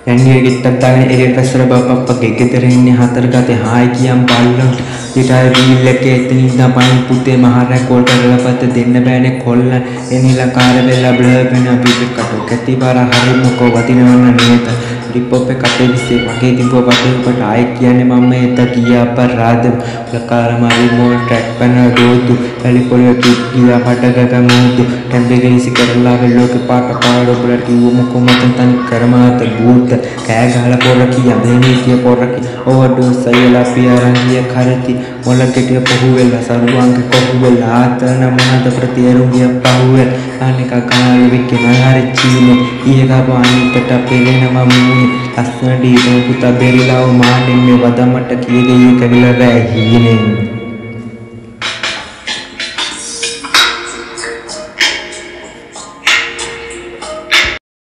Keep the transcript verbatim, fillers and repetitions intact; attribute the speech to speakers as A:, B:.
A: යන්නේ ගෙට්ටක් දාගෙන එළියට පැස්සලා බප්පගේ ගෙදර ඉන්නේ හතර ගතේ හායි කියම් බල්ලොන්ට ඊටයි වීල් එකේ එතනින් තමයි පුතේ මහරෑ කෝල් කරලා පස්සේ දෙන්න බෑනේ කොල්ල එනිලා කාර වෙලා බ්ලර් වෙන අපි කටු කැටි පාර හරින්නකෝ වදිනවන්න නේද රිපොප් එක කටේ විශ්ේ වගේ දිඹුව වටේකට ආයෙ කියන්නේ මම එත ගියා අපරාධ ලකාර මාරි මොල් ට්‍රැක් පන දෝතු පැලිපොලිය කියා පටගග මොහොතු ටැම්බෙගලිසි කරලා වෙලෝක පාට පාඩ බ්ලර් කිව්ව මොකෝ මතන් තනි කරමාත බූත කෑ ගහලා පොර කියා මෙනේ කිය පොර කි ඕවර්ඩෝස් අයලා පියාරංගිය කරති මොල කෙටිය පොහු වෙලා සරුවංග කොහු වෙලා ආතන මොනද ප්‍රතිරුගිය පහුවේ අනික කනාවේ විකේ නහරි චීනේ ඊයක පානිකට පෙලෙනම මුනේ අස්සන ඩීනෝ පුතා බෙරිලාව මාන්නේ මේ වදමට කීගේ කවිලා රැ හීනේ